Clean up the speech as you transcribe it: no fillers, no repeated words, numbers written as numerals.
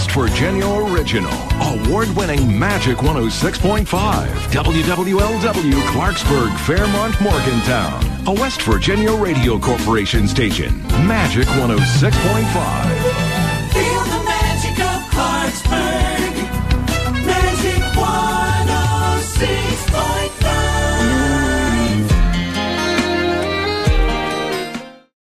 West Virginia original, award-winning Magic 106.5, WWLW Clarksburg, Fairmont, Morgantown, a West Virginia Radio Corporation station, Magic 106.5.